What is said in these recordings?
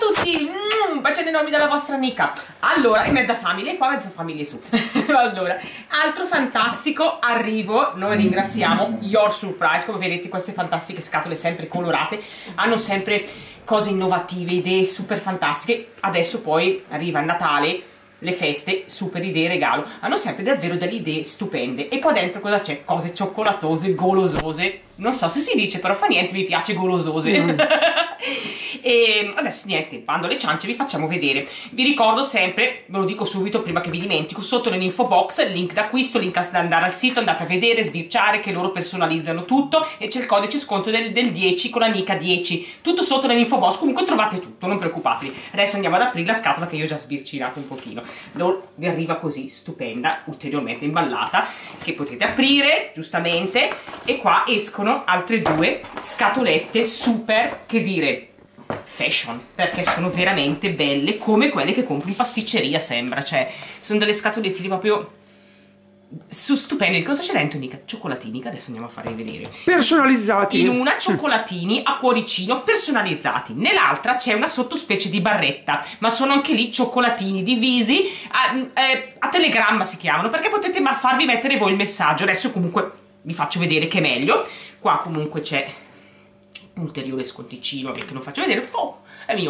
tutti, bacioni enormi dalla vostra Nica. Allora, in mezza famiglia, e qua mezza famiglia su. Allora, altro fantastico arrivo, noi ringraziamo Your Surprise. Come vedete queste fantastiche scatole sempre colorate, hanno sempre cose innovative, idee super fantastiche. Adesso poi arriva il Natale, le feste, super idee, regalo, hanno sempre davvero delle idee stupende. E qua dentro cosa c'è? Cose cioccolatose, golosose, non so se si dice, però fa niente, mi piace golosose. E adesso niente, bando alle ciance, vi facciamo vedere. Vi ricordo sempre, ve lo dico subito prima che vi dimentico, sotto nell'info box il link d'acquisto, link da andare al sito, andate a vedere, sbirciare, che loro personalizzano tutto, e c'è il codice sconto del 10 con la Nica 10, tutto sotto nell'info box. Comunque trovate tutto, non preoccupatevi. Adesso andiamo ad aprire la scatola che io ho già sbircinato un pochino. Loro vi arriva così, stupenda, ulteriormente imballata, che potete aprire giustamente, e qua escono altre due scatolette super, che dire, fashion, perché sono veramente belle, come quelle che compri in pasticceria, sembra. Cioè sono delle scatolettine proprio stupende. Cosa c'è dentro, Nica? Cioccolatini, che adesso andiamo a fare vedere, personalizzati. In una cioccolatini a cuoricino personalizzati, nell'altra c'è una sottospecie di barretta, ma sono anche lì cioccolatini divisi a telegramma si chiamano, perché potete farvi mettere voi il messaggio. Adesso comunque vi faccio vedere che è meglio. Qua comunque c'è un ulteriore sconticino che non faccio vedere. Oh, è mio.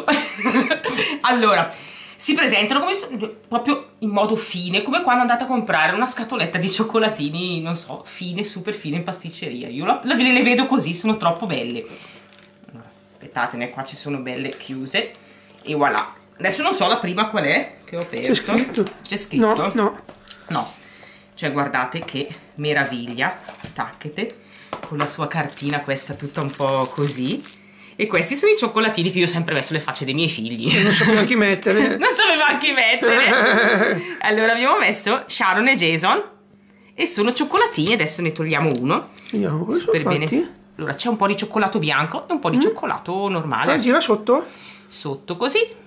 Allora, si presentano come, proprio in modo fine, come quando andate a comprare una scatoletta di cioccolatini, non so, fine, super fine in pasticceria. Io le vedo così, sono troppo belle. Allora, aspettatene, qua ci sono belle chiuse, e voilà. Adesso non so la prima qual è che ho aperto. C'è scritto? C'è scritto? No. Cioè guardate che meraviglia, tacchete, con la sua cartina questa tutta un po' così. E questi sono i cioccolatini che io ho sempre messo le facce dei miei figli. Non sapevo anche mettere. Non sapevo anche mettere. Allora abbiamo messo Sharon e Jason, e sono cioccolatini. Adesso ne togliamo uno. Vediamo come sono fatti. Allora c'è un po' di cioccolato bianco e un po' di cioccolato normale. Gira sotto? Sotto così.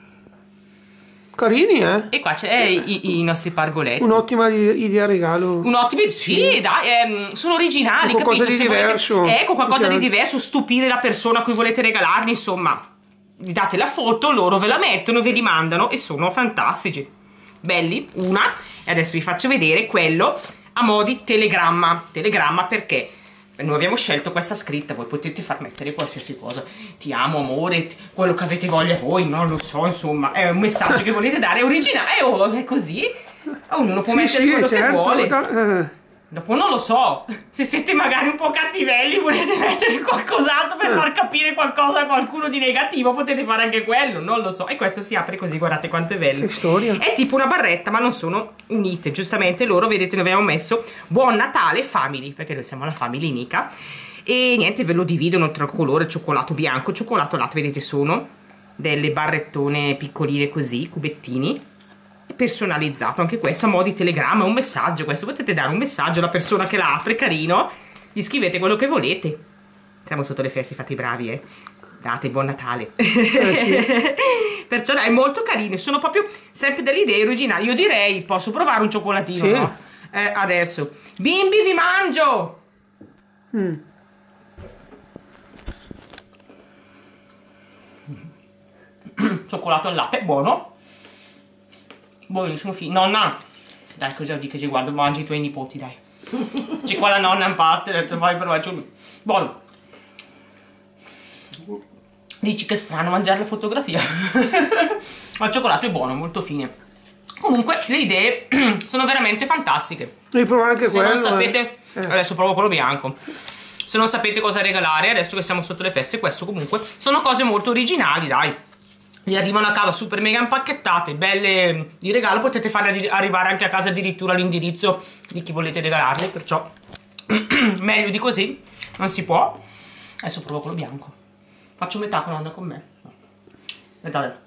Carini, eh? E qua c'è i nostri pargoletti. Un'ottima idea regalo. Un'ottima, sì, dai, sono originali, qualcosa capito? Di diverso. Ecco, qualcosa di diverso, stupire la persona a cui volete regalarli, insomma. Vi date la foto, loro ve la mettono, ve li mandano, e sono fantastici. Belli, una. E adesso vi faccio vedere quello a mo' di telegramma. Telegramma perché? Noi abbiamo scelto questa scritta, voi potete far mettere qualsiasi cosa, ti amo, amore, quello che avete voglia voi, non lo so, insomma, è un messaggio che volete dare, è originale, è così, ognuno può mettere quello che vuole. Dopo non lo so, se siete magari un po' cattivelli, volete mettere qualcos'altro per far capire qualcosa a qualcuno di negativo, potete fare anche quello, non lo so. E questo si apre così, guardate quanto è bello. Che storia. È tipo una barretta, ma non sono unite, giustamente loro, vedete, noi abbiamo messo Buon Natale Family, perché noi siamo la Family Nica. E niente, ve lo dividono tra il colore cioccolato bianco, cioccolato latte, vedete, sono delle barrettone piccoline così, cubettini. Personalizzato anche questo a mo' di telegramma, un messaggio. Questo potete dare un messaggio alla persona che la apre, carino, gli scrivete quello che volete. Siamo sotto le feste, fate i bravi, date Buon Natale. Sì. Perciò dai, è molto carino, sono proprio sempre delle idee originali. Io direi, posso provare un cioccolatino, sì. No? Adesso bimbi, vi mangio. Cioccolato al latte, buono. Buonissimo, nonna, dai, così oggi che ci guardo, mangi i tuoi nipoti, dai. C'è qua la nonna in parte, ho detto vai per me, buono. Dici che è strano mangiare la fotografia. Ma il cioccolato è buono, molto fine. Comunque le idee sono veramente fantastiche. Devi provare anche quello. Se non sapete, adesso provo quello bianco. Se non sapete cosa regalare, adesso che siamo sotto le feste, questo comunque sono cose molto originali, dai. Vi arrivano a casa super mega impacchettate, belle di regalo, potete farle arrivare anche a casa addirittura l'indirizzo di chi volete regalarle, perciò meglio di così non si può. Adesso provo quello bianco. Faccio metà con Anna con me. Guardate.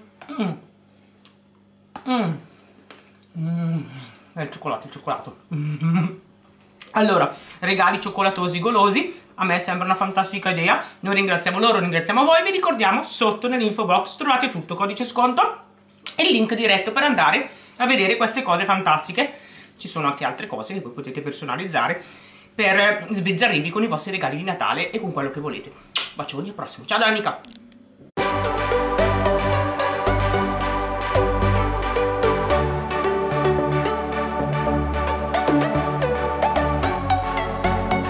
Il cioccolato, il cioccolato. Allora, regali cioccolatosi golosi, a me sembra una fantastica idea. Noi ringraziamo loro, ringraziamo voi. Vi ricordiamo, sotto nell'info box trovate tutto, codice sconto e il link diretto per andare a vedere queste cose fantastiche. Ci sono anche altre cose che voi potete personalizzare per sbizzarrirvi con i vostri regali di Natale e con quello che volete. Bacioni, al prossimo. Ciao dalla Nica!